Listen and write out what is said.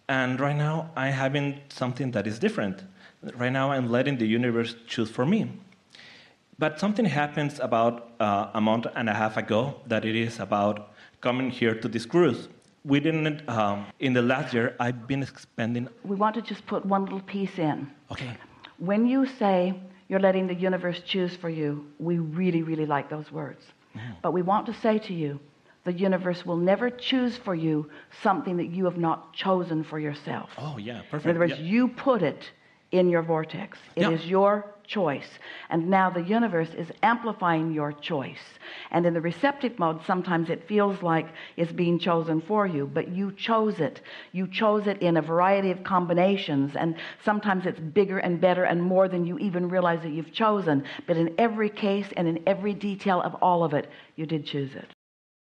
And right now, I'm having something that is different. Right now, I'm letting the universe choose for me. But something happens about a month and a half ago that it is about coming here to this cruise. We didn't, in the last year, I've been spending... We want to just put one little piece in. Okay. When you say you're letting the universe choose for you, we really, really like those words. But we want to say to you, the universe will never choose for you something that you have not chosen for yourself. Oh, yeah, perfect. In other words, you put it in your vortex. It is your choice. And now the universe is amplifying your choice. And in the receptive mode, sometimes it feels like it's being chosen for you, but you chose it. You chose it in a variety of combinations, and sometimes it's bigger and better and more than you even realize that you've chosen. But in every case and in every detail of all of it, you did choose it.